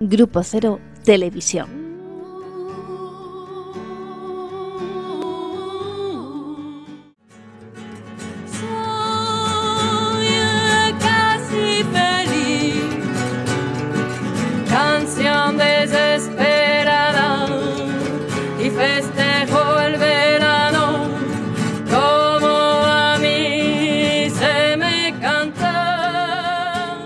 Grupo Cero Televisión. Canción desesperada y festejo el verano como a mí se me canta.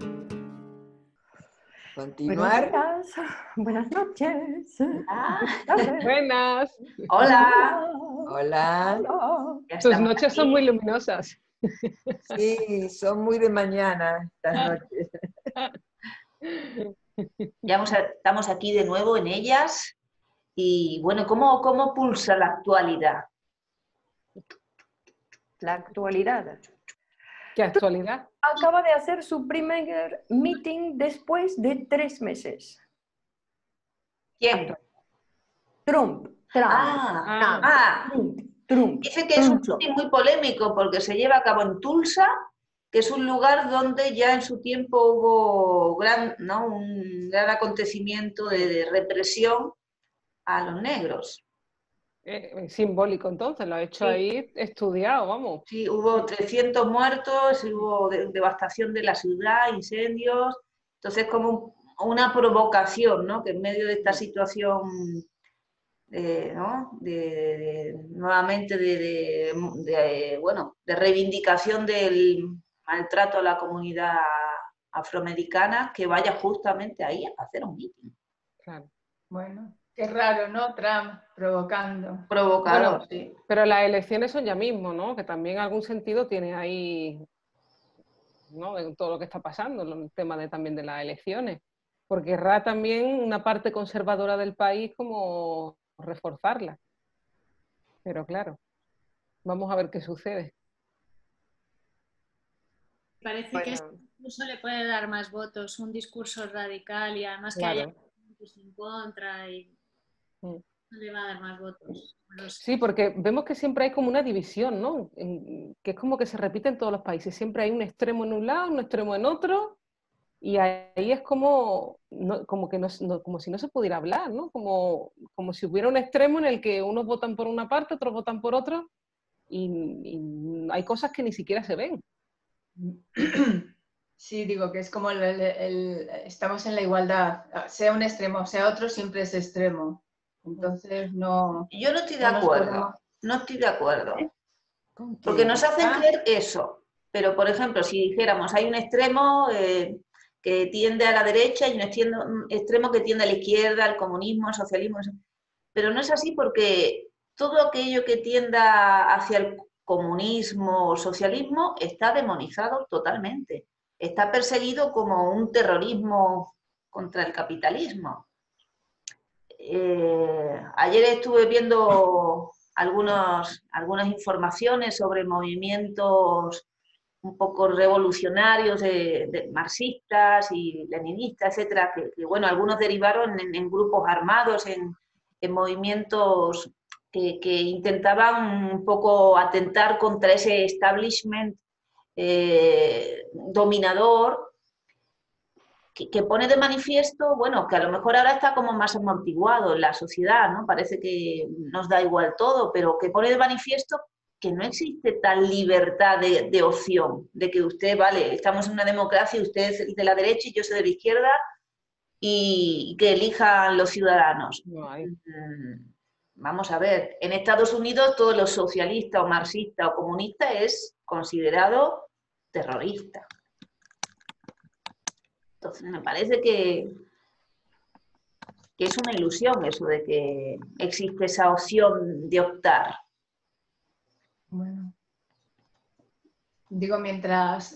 Continuar. Buenas noches. Buenas. Hola. Hola. Tus noches son muy luminosas. Sí, son muy de mañana estas noches. Estamos aquí de nuevo en ellas y bueno, ¿cómo pulsa la actualidad? La actualidad. ¿Qué actualidad? Acaba de hacer su primer meeting después de 3 meses. ¿Quién? Trump. Trump. Dice que es un meeting muy polémico porque se lleva a cabo en Tulsa, que es un lugar donde ya en su tiempo hubo un gran acontecimiento de represión a los negros. Simbólico, entonces, lo ha hecho ahí estudiado, vamos. Sí, hubo 300 muertos, hubo devastación de la ciudad, incendios, entonces como una provocación, ¿no? Que en medio de esta situación, nuevamente de reivindicación del maltrato a la comunidad afroamericana, que vaya justamente ahí a hacer un mitin. Claro. Bueno, qué raro, ¿no? Trump provocando. Provocador, Bueno, sí. pero las elecciones son ya mismo, ¿no? Que también algún sentido tiene ahí, ¿no? En todo lo que está pasando, el tema también de las elecciones. Porque querrá también una parte conservadora del país como reforzarla. Pero claro, vamos a ver qué sucede. Parece que este discurso le puede dar más votos, un discurso radical y además que haya votos en contra y le va a dar más votos. Sí, porque vemos que siempre hay como una división, ¿no? Que es como que se repite en todos los países. Siempre hay un extremo en un lado, un extremo en otro, y ahí es como, como si no se pudiera hablar, ¿no? Como si hubiera un extremo en el que unos votan por una parte, otros votan por otro, y hay cosas que ni siquiera se ven. Sí, digo que es como estamos en la igualdad, sea un extremo, sea otro, siempre es extremo. Entonces no... Yo no estoy de acuerdo, no estoy de acuerdo. Porque nos hacen creer eso. Pero, por ejemplo, si dijéramos, hay un extremo que tiende a la derecha y un extremo que tiende a la izquierda, al comunismo, al socialismo. Pero no es así porque todo aquello que tienda hacia el comunismo o socialismo está demonizado totalmente. Está perseguido como un terrorismo contra el capitalismo. Ayer estuve viendo algunas informaciones sobre movimientos un poco revolucionarios de marxistas y leninistas, etcétera, que bueno, algunos derivaron en grupos armados, en movimientos que intentaban un poco atentar contra ese establishment dominador, que pone de manifiesto, bueno, que a lo mejor ahora está como más amortiguado en la sociedad, ¿no? Parece que nos da igual todo, pero que pone de manifiesto que no existe tal libertad de opción, de que usted, vale, estamos en una democracia, usted es de la derecha y yo soy de la izquierda, y que elijan los ciudadanos. No hay. Vamos a ver, en Estados Unidos todo lo socialista o marxista o comunista es considerado terrorista. Entonces me parece que es una ilusión eso de que existe esa opción de optar. Bueno, digo, mientras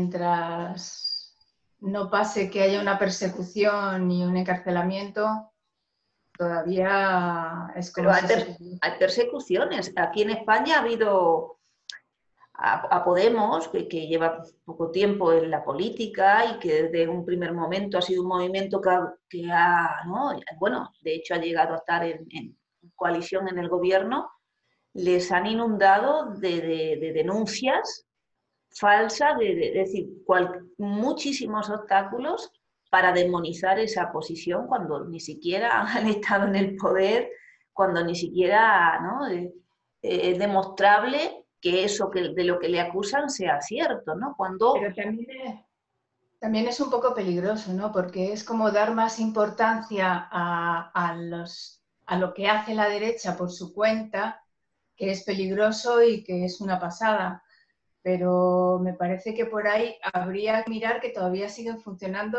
no pase que haya una persecución y un encarcelamiento, todavía es como... Pero hay persecuciones. Aquí en España ha habido a Podemos, que lleva poco tiempo en la política y que desde un primer momento ha sido un movimiento que ha, ¿no? Bueno, de hecho ha llegado a estar en coalición en el gobierno, les han inundado de denuncias falsas, es decir, muchísimos obstáculos para demonizar esa posición cuando ni siquiera han estado en el poder, cuando ni siquiera, ¿no?, es demostrable que eso de lo que le acusan sea cierto, ¿no? Pero también es un poco peligroso, ¿no? Porque es como dar más importancia a lo que hace la derecha por su cuenta, que es peligroso y que es una pasada. Pero me parece que por ahí habría que mirar que todavía siguen funcionando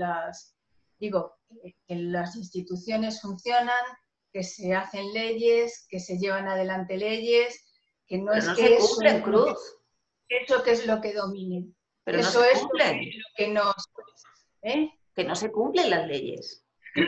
que las instituciones funcionan, que se hacen leyes, que se llevan adelante leyes, que no Pero es no que se eso cumplen, Cruz. eso que es lo que domine. Pero no Eso se es cumplen. lo que nos... Que no se cumplen las leyes.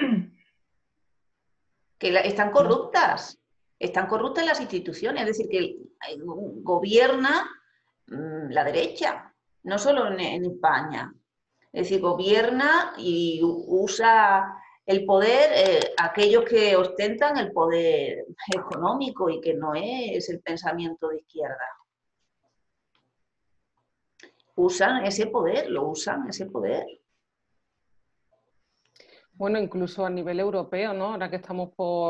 Que están corruptas. Están corruptas las instituciones. Es decir, que gobierna la derecha, no solo en España. Es decir, gobierna y usa el poder aquellos que ostentan el poder económico y que no es el pensamiento de izquierda. Usan ese poder, ese poder. Bueno, incluso a nivel europeo, ¿no? Ahora que estamos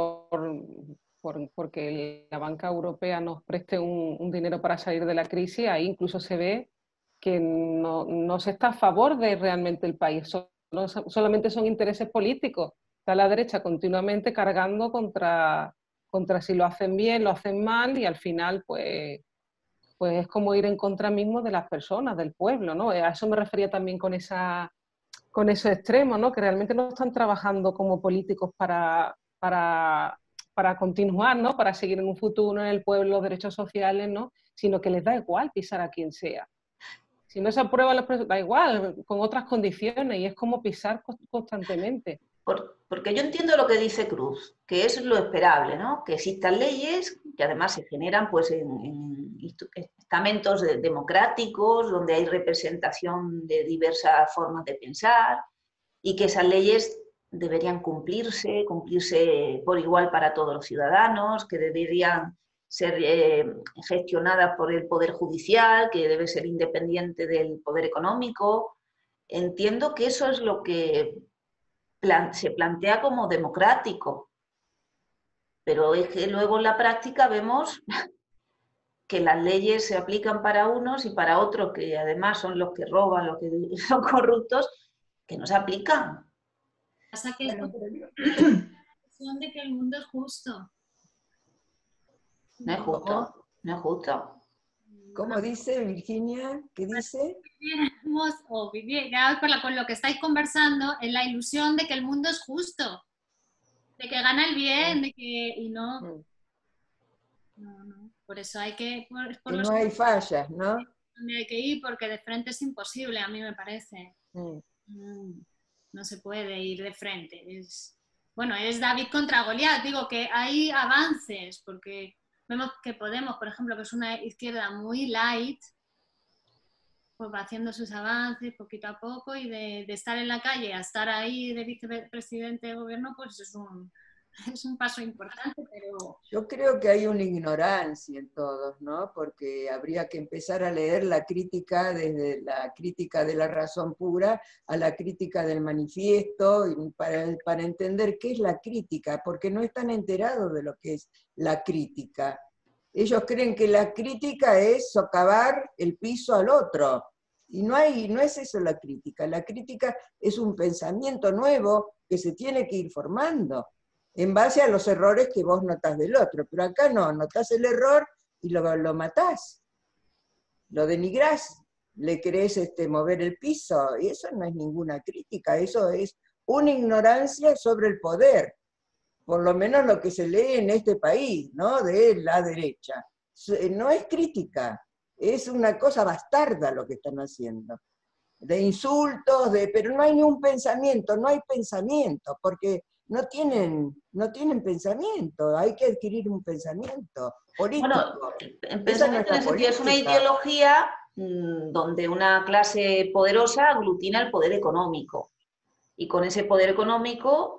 porque la banca europea nos preste un dinero para salir de la crisis, ahí incluso se ve que no se está a favor de realmente el país, solamente son intereses políticos. Está la derecha continuamente cargando contra si lo hacen bien, lo hacen mal, y al final pues es como ir en contra mismo de las personas, del pueblo, ¿no? A eso me refería también con esos extremos, ¿no? Que realmente no están trabajando como políticos para continuar, ¿no? Para seguir en un futuro en el pueblo, los derechos sociales, ¿no? Sino que les da igual pisar a quien sea. Si no se aprueba los presupuestos, da igual, con otras condiciones, y es como pisar constantemente. Porque yo entiendo lo que dice Cruz, que es lo esperable, ¿no? Que existan leyes que además se generan pues en estamentos democráticos, donde hay representación de diversas formas de pensar, y que esas leyes deberían cumplirse por igual para todos los ciudadanos, que deberían ser gestionadas por el Poder Judicial, que debe ser independiente del poder económico. Entiendo que eso es lo que se plantea como democrático, pero es que luego en la práctica vemos que las leyes se aplican para unos y para otros, que además son los que roban, los que son corruptos, que no se aplican. Pasa que es la sensación de que el mundo es justo. No es justo, no es justo. ¿Cómo dice Virginia? ¿Qué dice? Viviéramos con lo que estáis conversando, en la ilusión de que el mundo es justo, de que gana el bien, y no. Por eso hay que... Que no hay fallas, ¿no? Hay que ir porque de frente es imposible, a mí me parece. No se puede ir de frente. Es David contra Goliat. Digo que hay avances, porque vemos que Podemos, por ejemplo, que es una izquierda muy light, pues va haciendo sus avances poquito a poco, y de estar en la calle a estar ahí de vicepresidente de gobierno, pues es un paso importante, pero... Yo creo que hay una ignorancia en todos, ¿no? Porque habría que empezar a leer la crítica desde la crítica de la razón pura a la crítica del manifiesto, para entender qué es la crítica, porque no están enterados de lo que es la crítica. Ellos creen que la crítica es socavar el piso al otro, y no es eso la crítica. La crítica es un pensamiento nuevo que se tiene que ir formando en base a los errores que vos notás del otro. Pero acá no, notás el error y lo matás, lo denigrás, le querés mover el piso, y eso no es ninguna crítica, eso es una ignorancia sobre el poder, por lo menos lo que se lee en este país, ¿no? De la derecha. No es crítica, es una cosa bastarda lo que están haciendo, de insultos, pero no hay ni un pensamiento, no hay pensamiento, porque no tienen pensamiento, hay que adquirir un pensamiento político. Bueno, el pensamiento en ese sentido es una ideología donde una clase poderosa aglutina el poder económico, y con ese poder económico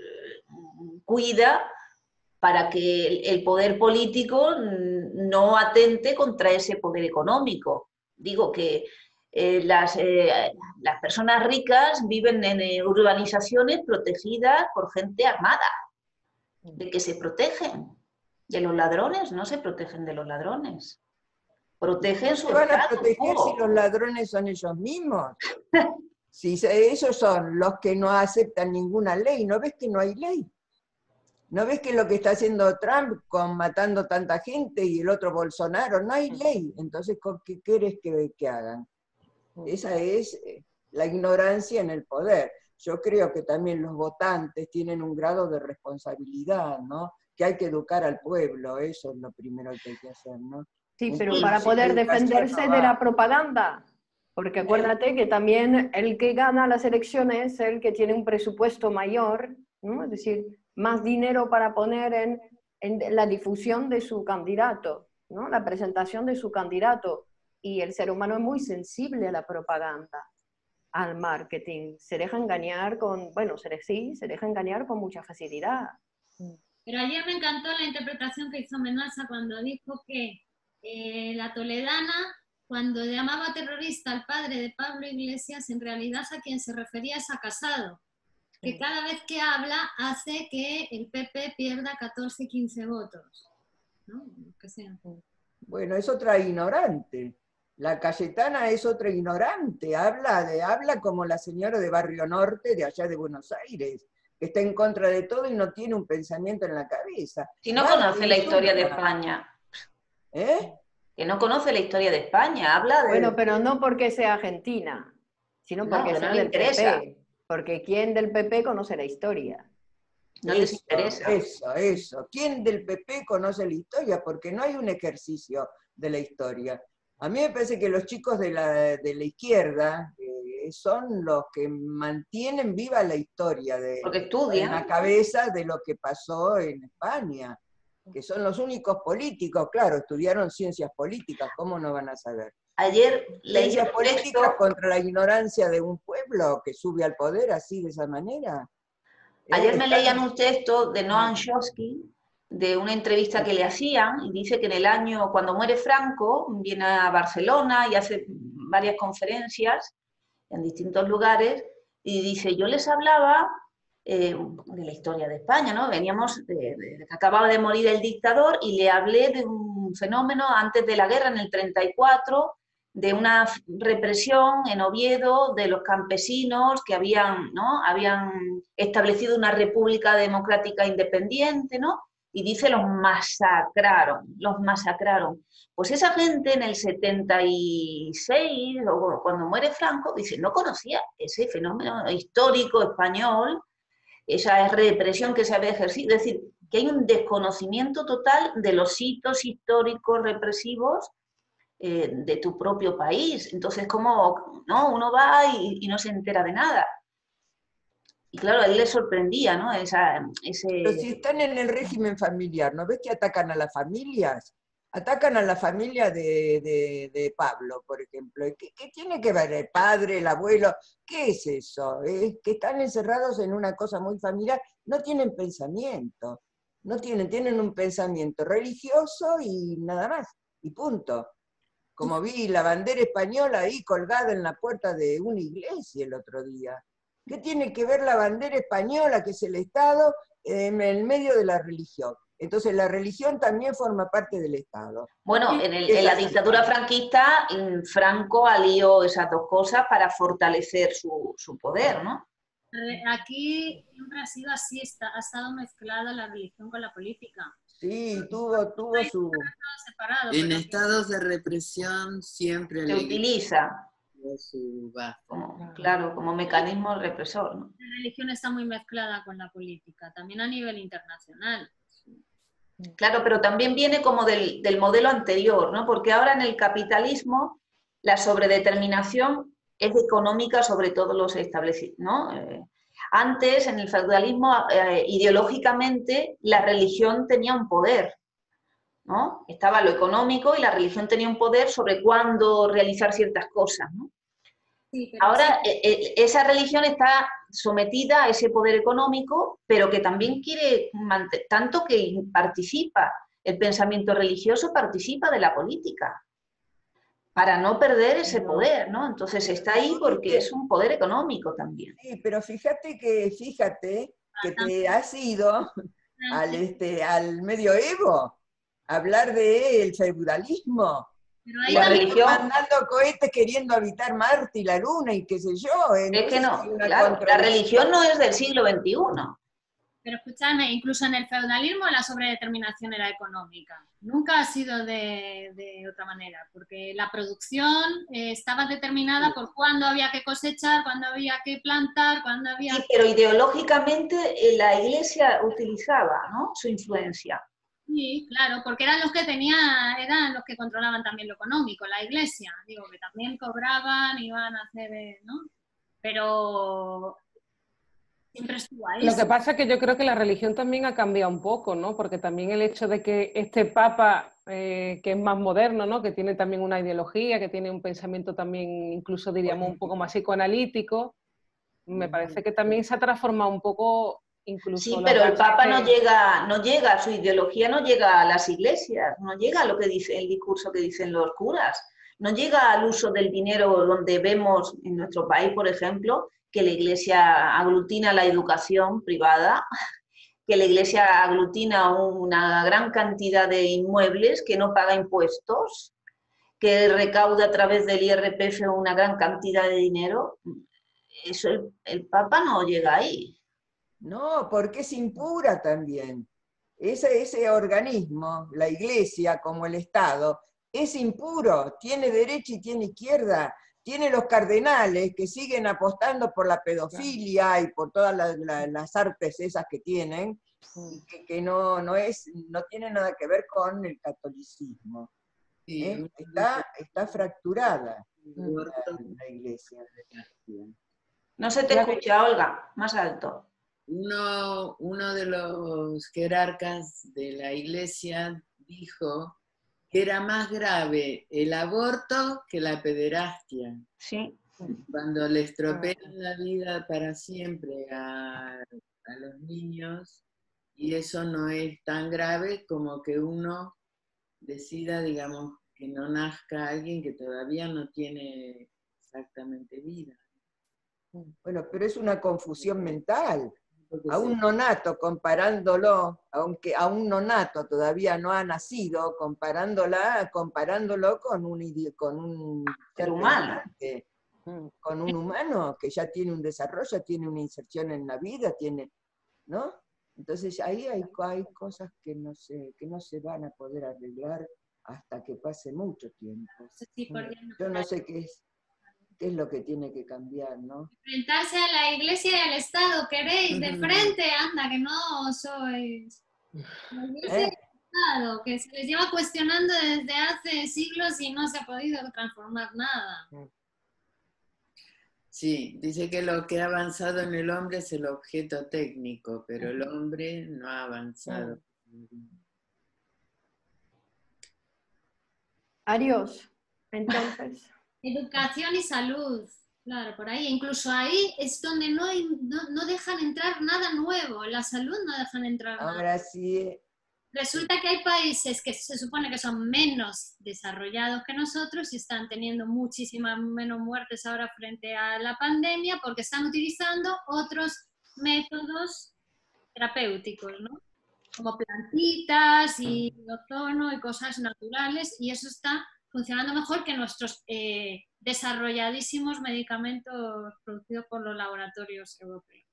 cuida para que el poder político no atente contra ese poder económico. Digo que las personas ricas viven en urbanizaciones protegidas por gente armada. ¿De qué se protegen? ¿De los ladrones? No se protegen de los ladrones. Protegen su ¿Se van a proteger si los ladrones son ellos mismos? Si ellos son los que no aceptan ninguna ley, ¿no ves que no hay ley? ¿No ves que lo que está haciendo Trump con matando tanta gente y el otro Bolsonaro? No hay ley. Entonces, ¿qué quieres que hagan? Esa es la ignorancia en el poder. Yo creo que también los votantes tienen un grado de responsabilidad, ¿no? Que hay que educar al pueblo, eso es lo primero que hay que hacer, ¿no? Sí, pero para poder defenderse de la propaganda, porque acuérdate que también el que gana las elecciones es el que tiene un presupuesto mayor, ¿no? Es decir, más dinero para poner en la difusión de su candidato, ¿no? La presentación de su candidato. Y el ser humano es muy sensible a la propaganda, al marketing. Se deja engañar con, bueno, se deja engañar con mucha facilidad. Pero ayer me encantó la interpretación que hizo Menasa cuando dijo que la toledana, cuando llamaba terrorista al padre de Pablo Iglesias, en realidad a quien se refería es a Casado, que cada vez que habla hace que el PP pierda 14, 15 votos, ¿no? Que sea. Bueno, es otra ignorante. La Cayetana es otra ignorante, habla como la señora de Barrio Norte de allá de Buenos Aires, que está en contra de todo y no tiene un pensamiento en la cabeza. Si no conoce la historia de España. ¿Eh? Que no conoce la historia de España, habla de... Bueno, pero no porque sea argentina, sino porque sea del PP. Porque ¿quién del PP conoce la historia? No les interesa. Eso. ¿Quién del PP conoce la historia? Porque no hay un ejercicio de la historia. A mí me parece que los chicos de la izquierda son los que mantienen viva la historia porque estudian en la cabeza de lo que pasó en España, que son los únicos políticos, claro, estudiaron ciencias políticas, ¿cómo no van a saber? Ayer leí ciencias políticas contra la ignorancia de un pueblo que sube al poder así, de esa manera. Ayer me leían un texto de Noam Chomsky, de una entrevista que le hacían, y dice que en el año, cuando muere Franco, viene a Barcelona y hace varias conferencias en distintos lugares, y dice, yo les hablaba de la historia de España, ¿no? Veníamos de que acababa de morir el dictador, y le hablé de un fenómeno antes de la guerra, en el 34, de una represión en Oviedo de los campesinos que habían establecido una república democrática independiente, ¿no? Y dice, los masacraron. Pues esa gente en el 76, o cuando muere Franco, dice, no conocía ese fenómeno histórico español, esa represión que se había ejercido. Es decir, que hay un desconocimiento total de los hitos históricos represivos de tu propio país. Entonces, ¿cómo no? Uno va y no se entera de nada. Y claro, a él le sorprendía, ¿no? Pero si están en el régimen familiar, ¿no ves que atacan a las familias? Atacan a la familia de Pablo, por ejemplo. ¿Qué tiene que ver el padre, el abuelo? ¿Qué es eso? Es que están encerrados en una cosa muy familiar, no tienen pensamiento. Tienen un pensamiento religioso y nada más, y punto. Como vi la bandera española ahí colgada en la puerta de una iglesia el otro día. ¿Qué tiene que ver la bandera española, que es el Estado, en el medio de la religión? Entonces la religión también forma parte del Estado. Bueno, en la dictadura franquista, Franco alió esas dos cosas para fortalecer su poder, ¿no? Aquí siempre ha sido así, ha estado mezclada la religión con la política. Sí, tuvo su... En estados de represión siempre se utiliza. Claro, como mecanismo represor, ¿no? La religión está muy mezclada con la política, también a nivel internacional. Claro, pero también viene como del modelo anterior, ¿no? Porque ahora en el capitalismo la sobredeterminación es económica sobre todos los establecidos, ¿no? Antes, en el feudalismo, ideológicamente, la religión tenía un poder, ¿no? Estaba lo económico y la religión tenía un poder sobre cuándo realizar ciertas cosas, ¿no? Sí, ahora esa religión está sometida a ese poder económico, pero que también quiere, tanto que participa, el pensamiento religioso participa de la política. para no perder ese poder, ¿no? Entonces está ahí porque es un poder económico también. Sí, pero fíjate que te has ido al medioevo, a hablar del feudalismo. La religión, mandando cohetes queriendo habitar Marte y la Luna y qué sé yo. Es que no, claro, la religión no es del siglo XXI. Pero escúchame, incluso en el feudalismo la sobredeterminación era económica. Nunca ha sido de otra manera, porque la producción estaba determinada por cuándo había que cosechar, cuándo había que plantar, cuándo había... Sí, pero ideológicamente la Iglesia utilizaba, ¿no?, su influencia. Sí, claro, porque eran los que controlaban también lo económico, la Iglesia. Digo, que también cobraban, iban a hacer, ¿no? Pero... siempre estuvo ahí. Lo que pasa es que yo creo que la religión también ha cambiado un poco, ¿no? Porque también el hecho de que este Papa, que es más moderno, ¿no? Que tiene también una ideología, que tiene un pensamiento también, incluso diríamos, un poco más psicoanalítico, me parece que también se ha transformado un poco, incluso... Sí, pero el Papa no llega, su ideología no llega a las iglesias, no llega a lo que dice el discurso que dicen los curas, no llega al uso del dinero, donde vemos en nuestro país, por ejemplo, que la Iglesia aglutina la educación privada, que la Iglesia aglutina una gran cantidad de inmuebles, que no paga impuestos, que recauda a través del IRPF una gran cantidad de dinero. Eso el Papa no llega ahí. No, porque es impura también. Ese organismo, la Iglesia como el Estado, es impuro, tiene derecha y tiene izquierda. Tiene los cardenales que siguen apostando por la pedofilia y por todas las artes esas que tienen, que no tiene nada que ver con el catolicismo. Está fracturada la Iglesia. No se te escucha, Olga, más alto. Uno de los jerarcas de la Iglesia dijo que era más grave el aborto que la pederastia. Sí. Cuando le estropean la vida para siempre a los niños, y eso no es tan grave como que uno decida, digamos, que no nazca alguien que todavía no tiene exactamente vida. Bueno, pero es una confusión mental. A un nonato comparándolo, aunque a un nonato todavía no ha nacido, comparándolo con un ser humano. Con un humano que ya tiene un desarrollo, tiene una inserción en la vida, ¿no? Entonces ahí hay cosas que no se van a poder arreglar hasta que pase mucho tiempo. Yo no sé qué es lo que tiene que cambiar, ¿no? Enfrentarse a la Iglesia y al Estado, queréis, de frente, anda, que no sois. La Iglesia y el Estado, que se les lleva cuestionando desde hace siglos y no se ha podido transformar nada. Sí, dice que lo que ha avanzado en el hombre es el objeto técnico, pero el hombre no ha avanzado. Adiós, entonces. Educación y salud, claro, por ahí. Incluso ahí es donde no dejan entrar nada nuevo. La salud no dejan entrar nada. Ahora sí. Resulta que hay países que se supone que son menos desarrollados que nosotros y están teniendo muchísimas menos muertes ahora frente a la pandemia porque están utilizando otros métodos terapéuticos, ¿no? Como plantitas y ozono y cosas naturales, y eso está funcionando mejor que nuestros desarrolladísimos medicamentos producidos por los laboratorios europeos.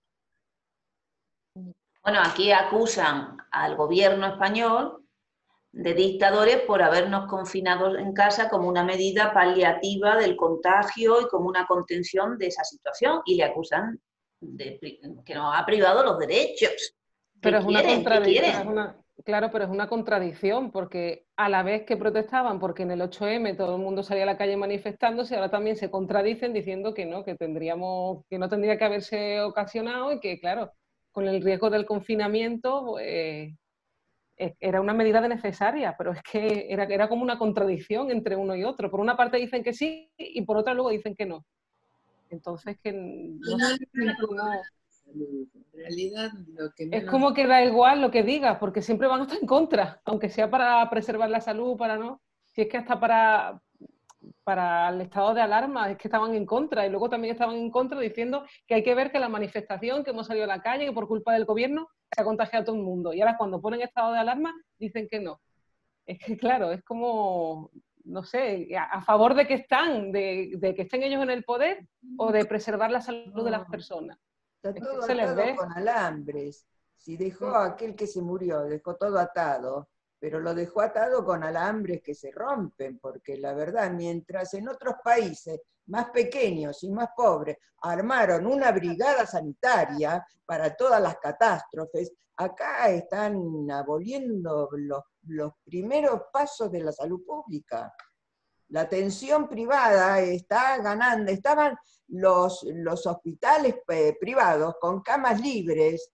Bueno, aquí acusan al gobierno español de dictadores por habernos confinado en casa como una medida paliativa del contagio y como una contención de esa situación, y le acusan de que nos ha privado los derechos. Pero es una contradicción. Claro, pero es una contradicción, porque a la vez que protestaban, porque en el 8M todo el mundo salía a la calle manifestándose, ahora también se contradicen diciendo que no tendría que haberse ocasionado y que, claro, con el riesgo del confinamiento era una medida necesaria, pero es que era como una contradicción entre uno y otro. Por una parte dicen que sí y por otra luego dicen que no. Entonces, que no sé cómo... En realidad, es como que da igual lo que digas, porque siempre van a estar en contra, aunque sea para preservar la salud, para no. Si es que hasta para para el estado de alarma, es que estaban en contra, y luego también estaban en contra diciendo que hay que ver que la manifestación, que hemos salido a la calle, que por culpa del gobierno se ha contagiado a todo el mundo. Y ahora cuando ponen estado de alarma dicen que no. Es que claro, es como, no sé, a favor de que están, de que estén ellos en el poder o de preservar la salud de las personas. Está Es todo que se les atado ve. con alambres. Si dejó a aquel que se murió, dejó todo atado, pero lo dejó atado con alambres que se rompen, porque la verdad, mientras en otros países más pequeños y más pobres armaron una brigada sanitaria para todas las catástrofes, acá están aboliendo los primeros pasos de la salud pública. La atención privada está ganando, estaban los hospitales privados con camas libres,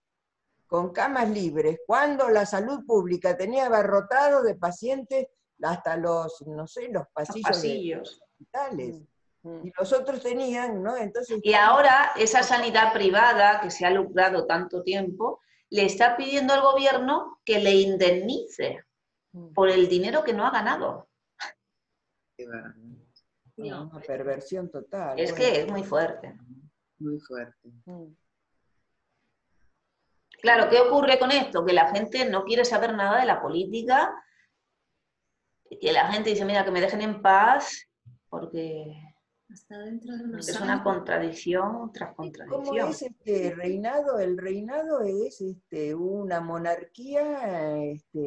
cuando la salud pública tenía abarrotado de pacientes hasta los, no sé, los pasillos de los hospitales. Y los otros tenían, ¿no? Entonces, y ahora esa sanidad privada que se ha lucrado tanto tiempo, le está pidiendo al gobierno que le indemnice por el dinero que no ha ganado. una perversión total. Es que es muy fuerte. Muy fuerte. Claro, ¿qué ocurre con esto? Que la gente no quiere saber nada de la política, que la gente dice, mira, que me dejen en paz, porque Hasta dentro de unos es años. una contradicción tras ¿Cómo contradicción. es este reinado? El reinado es una monarquía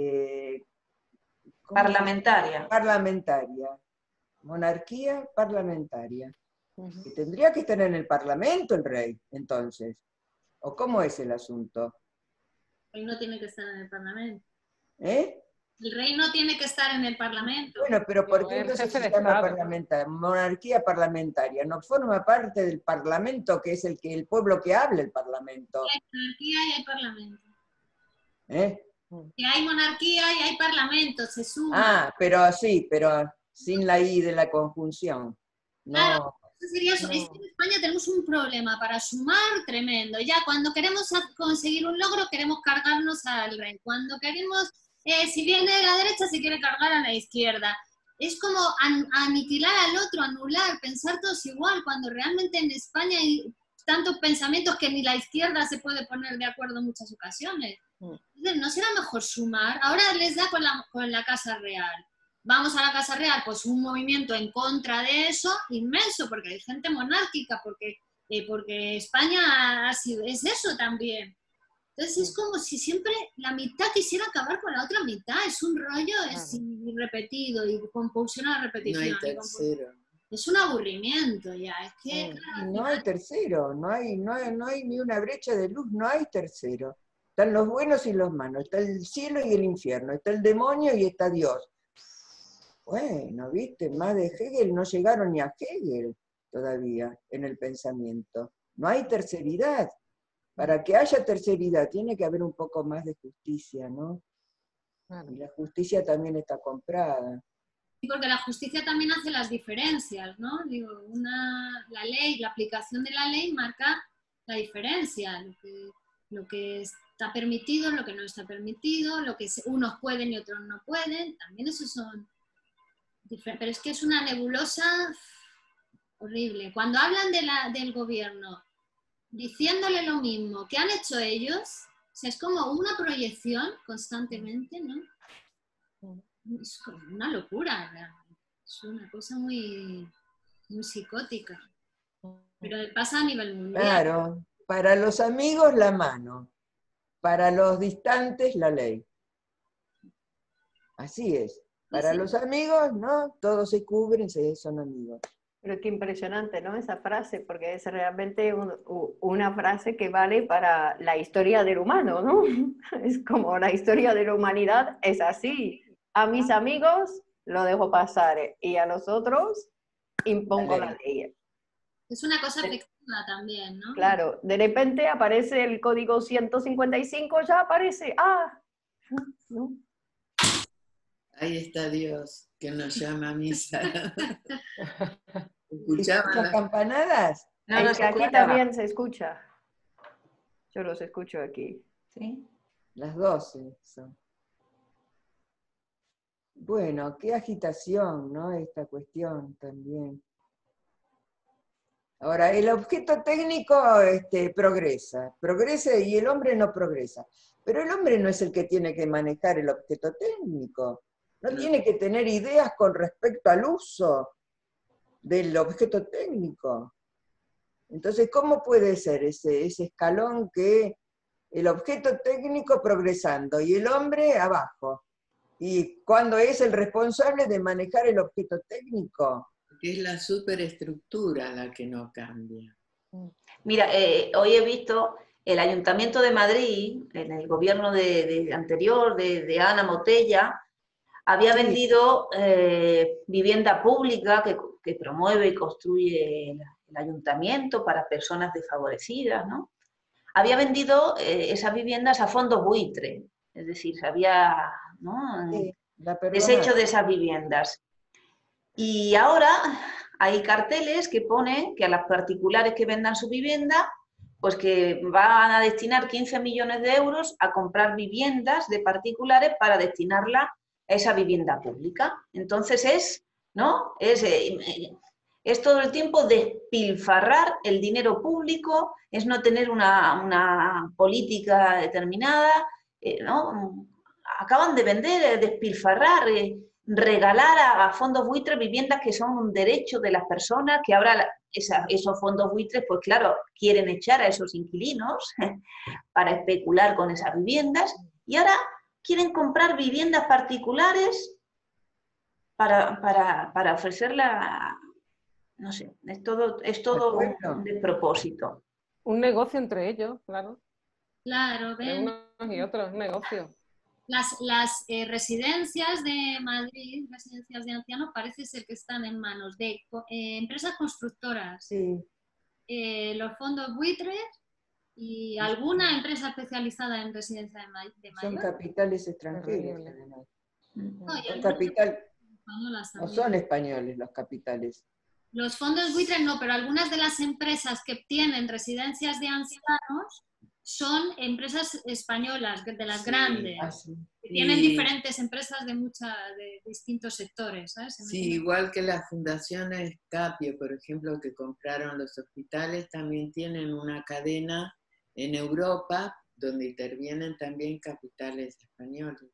¿cómo se llama? Parlamentaria. Parlamentaria. Monarquía parlamentaria. Que tendría que estar en el Parlamento el rey, entonces. ¿O cómo es el asunto? El rey no tiene que estar en el Parlamento. ¿Eh? El rey no tiene que estar en el Parlamento. Bueno, pero ¿por No, qué el entonces jefe se de llama Estado. monarquía parlamentaria? No forma parte del Parlamento, que es el pueblo que habla el Parlamento. Hay monarquía y hay parlamento. ¿Eh? Que hay monarquía y hay parlamento, se suma. Ah, pero sí, pero sin la I de la conjunción. No. Claro, eso sería eso. No. Es que en España tenemos un problema para sumar tremendo. Ya cuando queremos conseguir un logro, queremos cargarnos al rey. Cuando queremos, si viene la derecha, se quiere cargar a la izquierda. Es como aniquilar al otro, anular, pensar todos igual, cuando realmente en España hay tantos pensamientos que ni la izquierda se puede poner de acuerdo en muchas ocasiones. Entonces, ¿no será mejor sumar? Ahora les da con la Casa Real. Vamos a la Casa Real, pues un movimiento en contra de eso inmenso, porque hay gente monárquica, porque España es eso también. Entonces es como si siempre la mitad quisiera acabar con la otra mitad, es un rollo, es repetido y compulsión a repetición. No hay tercero. Es un aburrimiento ya, es que... Claro, No hay tercero, no hay ni una brecha de luz, no hay tercero. Están los buenos y los malos, está el cielo y el infierno, está el demonio y está Dios. Bueno, viste, más de Hegel no llegaron ni a Hegel todavía en el pensamiento. No hay terceridad. Para que haya terceridad tiene que haber un poco más de justicia, ¿no? Y la justicia también está comprada. Porque la justicia también hace las diferencias, ¿no? Digo, la ley, la aplicación de la ley marca la diferencia, lo que está permitido, lo que no está permitido, lo que unos pueden y otros no pueden, también esos son diferentes. Pero es que es una nebulosa horrible. Cuando hablan del gobierno diciéndole lo mismo que han hecho ellos, o sea, es como una proyección constantemente, ¿no? Es como una locura, realmente. Es una cosa muy, muy psicótica. Pero pasa a nivel mundial. Claro, para los amigos la mano, para los distantes la ley. Así es. Para los amigos, ¿no? Todos se cubren, son amigos. Pero qué impresionante, ¿no? Esa frase, porque es realmente una frase que vale para la historia del humano, ¿no? Es como la historia de la humanidad es así. A mis amigos lo dejo pasar y a los otros impongo la ley. Es una cosa efectiva también, ¿no? Claro, de repente aparece el código 155, ya aparece, ¿no? Ahí está Dios, que nos llama a misa. ¿Escuchas las campanadas? No, Es que aquí también se escucha. Yo los escucho aquí. ¿Sí? Las 12 son. Bueno, qué agitación, ¿no? Esta cuestión también. Ahora, el objeto técnico progresa y el hombre no progresa. Pero el hombre no es el que tiene que manejar el objeto técnico. No tiene que tener ideas con respecto al uso del objeto técnico. Entonces, ¿cómo puede ser ese escalón que el objeto técnico progresando y el hombre abajo? ¿Y cuándo es el responsable de manejar el objeto técnico? Que es la superestructura la que no cambia. Mira, hoy he visto el Ayuntamiento de Madrid, en el gobierno anterior de Ana Motella, había vendido vivienda pública que promueve y construye el ayuntamiento para personas desfavorecidas, ¿no? Había vendido esas viviendas a fondos buitre, es decir, se había, ¿no?, deshecho de esas viviendas. Y ahora hay carteles que ponen que a las particulares que vendan su vivienda, pues que van a destinar 15 millones de euros a comprar viviendas de particulares para destinarla a esa vivienda pública. Entonces es todo el tiempo despilfarrar el dinero público, es no tener una política determinada, ¿no? Acaban de vender, despilfarrar, regalar a fondos buitres viviendas que son un derecho de las personas, que ahora esos fondos buitres, pues claro, quieren echar a esos inquilinos para especular con esas viviendas, y ahora quieren comprar viviendas particulares para ofrecerla, no sé, es todo un despropósito. Un negocio entre ellos, claro. Claro, ven. Unos y otros, un negocio. Las residencias de Madrid, residencias de ancianos, parece ser que están en manos de empresas constructoras, sí. Los fondos buitres y alguna empresa especializada en residencia de mayores. Son capitales extranjeros. No son españoles los capitales. Los fondos buitres no, pero algunas de las empresas que tienen residencias de ancianos son empresas españolas, de las grandes, que tienen diferentes empresas de distintos sectores, ¿sabes? Sí, igual que las fundaciones Capio, por ejemplo, que compraron los hospitales, también tienen una cadena en Europa donde intervienen también capitales españoles.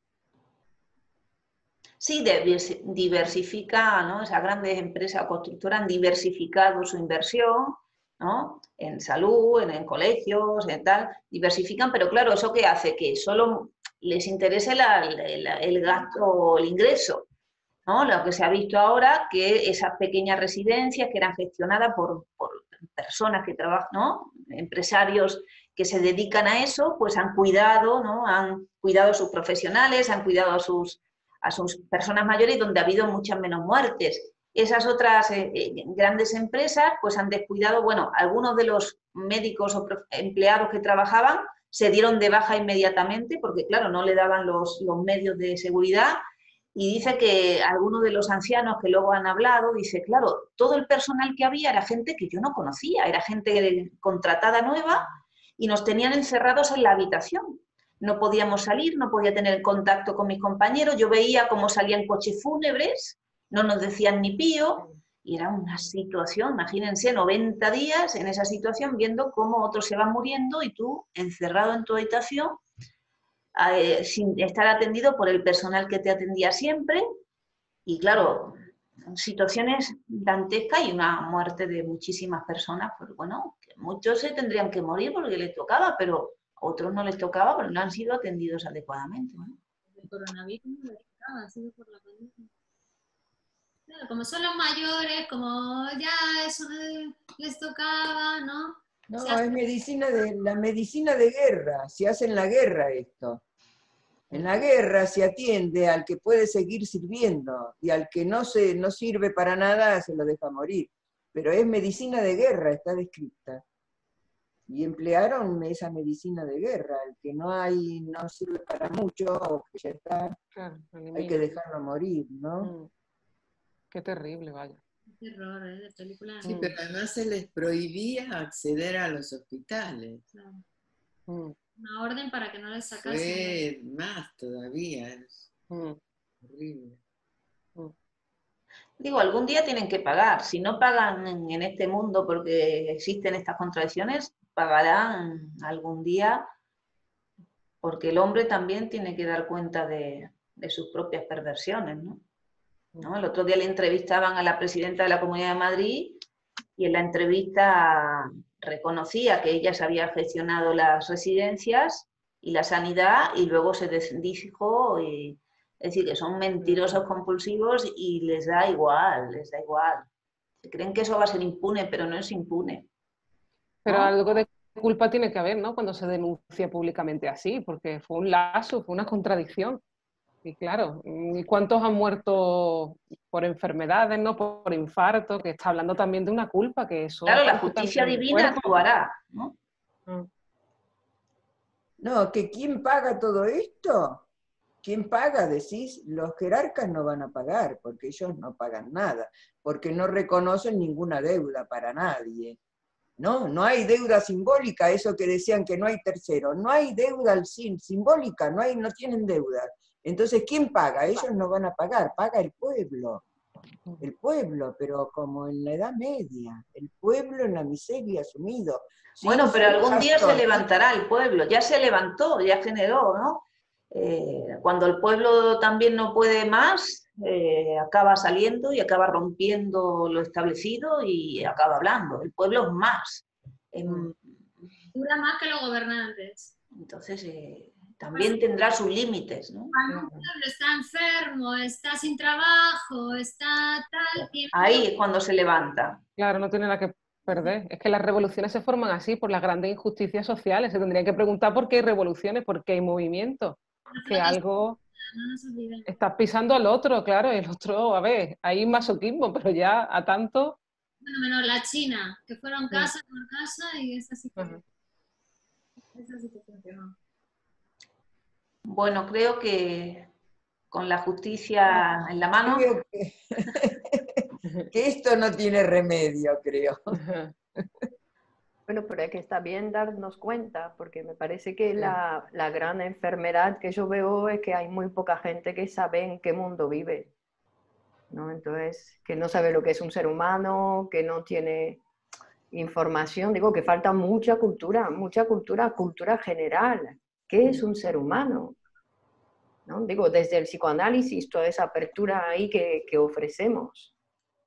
Sí, diversifica, ¿no? Esas grandes empresas constructoras han diversificado su inversión, ¿no? En salud, en colegios, en tal, diversifican, pero claro, ¿eso qué hace? Que solo les interese el gasto o el ingreso, ¿no? Lo que se ha visto ahora, que esas pequeñas residencias que eran gestionadas por personas que trabajan, ¿no?, empresarios que se dedican a eso, pues han cuidado, ¿no?, han cuidado a sus profesionales, han cuidado a sus personas mayores, donde ha habido muchas menos muertes. Esas otras grandes empresas pues han descuidado, bueno, algunos de los médicos o empleados que trabajaban se dieron de baja inmediatamente porque, claro, no le daban los medios de seguridad, y dice que algunos de los ancianos que luego han hablado, dice, claro, todo el personal que había era gente que yo no conocía, era gente contratada nueva y nos tenían encerrados en la habitación. No podíamos salir, no podía tener contacto con mis compañeros, yo veía cómo salían coches fúnebres, no nos decían ni pío, y era una situación, imagínense, 90 días en esa situación, viendo cómo otros se van muriendo y tú encerrado en tu habitación, sin estar atendido por el personal que te atendía siempre, y claro, situaciones dantescas y una muerte de muchísimas personas, pues bueno, que muchos se tendrían que morir porque les tocaba, pero a otros no les tocaba porque no han sido atendidos adecuadamente, ¿no? El coronavirus no les tocaba, ha sido por la pandemia. Claro, como son los mayores, como ya eso les tocaba, ¿no? No, o sea, es la medicina de guerra, se hace en la guerra esto. En la guerra se atiende al que puede seguir sirviendo y al que no sirve para nada se lo deja morir. Pero es medicina de guerra, está descrita. Y emplearon esa medicina de guerra, el que no sirve para mucho, o que ya está, claro, hay que dejarlo morir, ¿no? Qué terrible, vaya. Qué terror, de película. Sí, pero además se les prohibía acceder a los hospitales. Claro. Una orden para que no les sacasen. Fue más todavía, es horrible. Digo, algún día tienen que pagar. Si no pagan en este mundo porque existen estas contradicciones, pagarán algún día porque el hombre también tiene que dar cuenta de sus propias perversiones, ¿no? ¿No? El otro día le entrevistaban a la presidenta de la Comunidad de Madrid y en la entrevista reconocía que ella se había gestionado las residencias y la sanidad y luego se dijo, es decir, que son mentirosos compulsivos y les da igual, les da igual. Se creen que eso va a ser impune, pero no es impune. Pero ¿no? algo de culpa tiene que haber, ¿no? Cuando se denuncia públicamente así, porque fue un lazo, fue una contradicción. Y claro, ¿y cuántos han muerto por enfermedades, no por infarto? Que está hablando también de una culpa, que eso... Claro, la justicia divina actuará, ¿no? No, que ¿quién paga todo esto? ¿Quién paga? Decís, los jerarcas no van a pagar, porque ellos no pagan nada, porque no reconocen ninguna deuda para nadie. No, no hay deuda simbólica, eso que decían que no hay tercero, no hay deuda simbólica, no tienen deuda. Entonces, ¿quién paga? Ellos no van a pagar, paga el pueblo, pero como en la Edad Media, el pueblo en la miseria sumido. Bueno, pero algún día se levantará el pueblo, ya se levantó, ya generó, ¿no? Cuando el pueblo también no puede más, acaba saliendo y acaba rompiendo lo establecido y acaba hablando. El pueblo es más. Dura más que los gobernantes. Entonces, también tendrá sus límites, ¿no? Cuando un pueblo está enfermo, está sin trabajo, está tal... Ahí es cuando se levanta. Claro, no tiene nada que perder. Es que las revoluciones se forman así, por las grandes injusticias sociales. Se tendrían que preguntar por qué hay revoluciones, por qué hay movimientos. Que algo... Estás pisando al otro, claro, y el otro, a ver, hay masoquismo, pero ya a tanto... Bueno, menos la China, que fueron casa por casa y esa sí que funcionó. Bueno, creo que con la justicia en la mano... Creo que esto no tiene remedio, creo. Bueno, pero es que está bien darnos cuenta, porque me parece que la gran enfermedad que yo veo es que hay muy poca gente que sabe en qué mundo vive, ¿no? Entonces, que no sabe lo que es un ser humano, que no tiene información, digo que falta mucha cultura general. ¿Qué es un ser humano? ¿No? Digo, desde el psicoanálisis, toda esa apertura ahí que ofrecemos.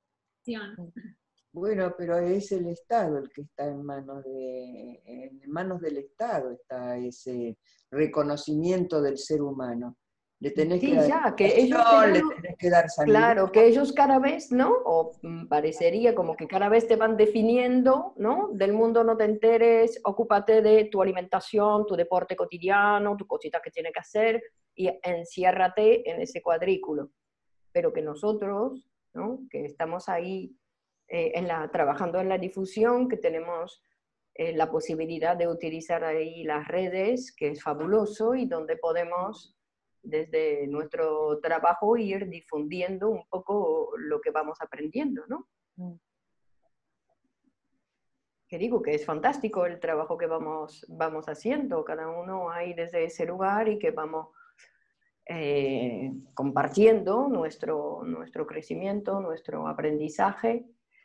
Bueno, pero es el Estado el que está en manos del Estado está ese reconocimiento del ser humano. Le tenés que dar le tenés que dar sanidad. Claro, que ellos cada vez, ¿no? O parecería como que cada vez te van definiendo, ¿no? Del mundo no te enteres, ocúpate de tu alimentación, tu deporte cotidiano, tu cosita que tienes que hacer y enciérrate en ese cuadrículo. Pero que nosotros, ¿no? Que estamos ahí trabajando en la difusión, que tenemos la posibilidad de utilizar ahí las redes, que es fabuloso, y donde podemos, desde nuestro trabajo, ir difundiendo un poco lo que vamos aprendiendo, ¿no? Que digo que es fantástico el trabajo que vamos haciendo, cada uno ahí desde ese lugar, y que vamos compartiendo nuestro crecimiento, nuestro aprendizaje.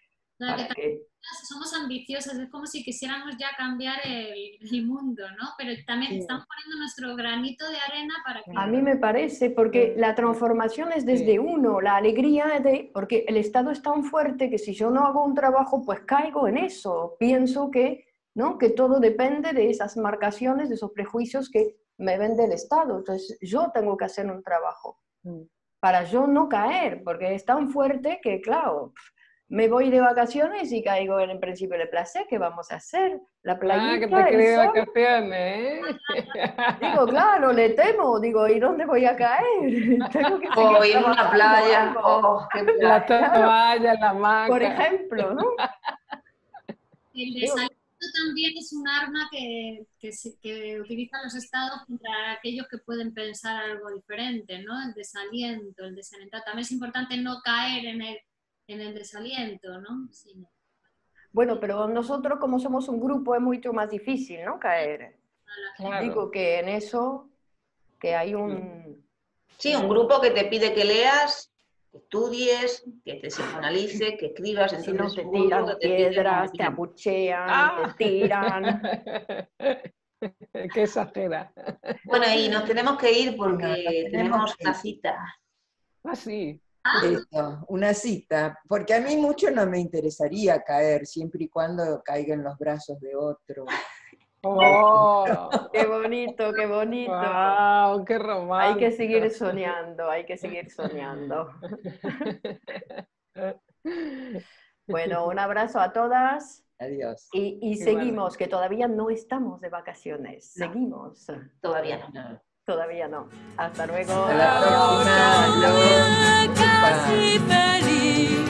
Somos ambiciosas, es como si quisiéramos ya cambiar el mundo, ¿no? Pero también estamos poniendo nuestro granito de arena para que... A mí me parece, porque la transformación es desde uno, la alegría porque el Estado es tan fuerte que si yo no hago un trabajo, pues caigo en eso. Pienso que, ¿no? Que todo depende de esas marcaciones, de esos prejuicios que me vende el Estado. Entonces yo tengo que hacer un trabajo para yo no caer, porque es tan fuerte que, claro... Me voy de vacaciones y caigo en el principio de placer. ¿Qué vamos a hacer? La playita, que te quieres de vacaciones, Digo, claro, le temo. Digo, ¿y dónde voy a caer? Tengo que seguir en una playa. Qué playa. La toalla, la hamaca. Por ejemplo, ¿no? El desaliento también es un arma que utilizan los estados contra aquellos que pueden pensar algo diferente, ¿no? El desaliento, el desalentado. También es importante no caer en el desaliento, ¿no? Sí. Bueno, pero nosotros como somos un grupo es mucho más difícil, ¿no? Caer. Claro. Digo que en eso, que hay un... Sí, un grupo que te pide que leas, Que estudies, que te psicoanalices, que escribas. Si no te tiran piedras, te abuchean, te tiran. Qué exagera. Bueno, y nos tenemos que ir porque tenemos una cita. Ah, sí. Esto, una cita, porque a mí mucho no me interesaría caer, siempre y cuando caiga en los brazos de otro. ¡Oh! ¡Qué bonito, qué bonito! ¡Wow! ¡Qué romántico! Hay que seguir soñando, hay que seguir soñando. Bueno, un abrazo a todas. Adiós. Y seguimos, que todavía no estamos de vacaciones. No. Seguimos. Todavía no. No. Todavía no. Hasta luego. Hasta la próxima. Casi feliz,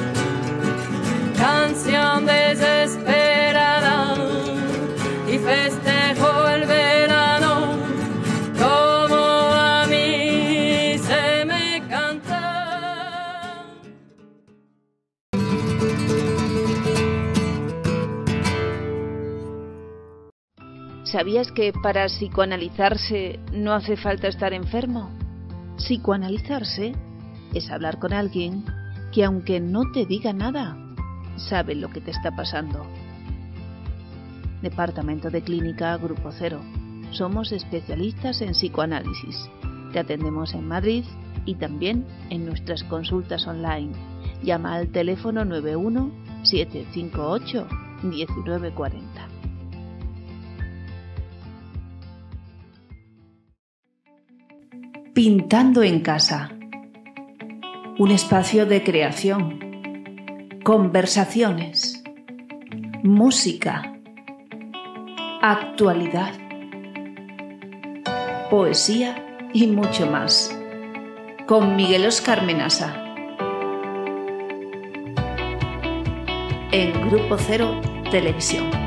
canción desesperada, y festejo el verano como a mí se me canta. ¿Sabías que para psicoanalizarse no hace falta estar enfermo? Psicoanalizarse es hablar con alguien que, aunque no te diga nada, sabe lo que te está pasando. Departamento de Clínica Grupo Cero. Somos especialistas en psicoanálisis. Te atendemos en Madrid y también en nuestras consultas online. Llama al teléfono 91 758 1940. Pintando en casa. Un espacio de creación, conversaciones, música, actualidad, poesía y mucho más. Con Miguel Óscar Menasa. En Grupo Cero Televisión.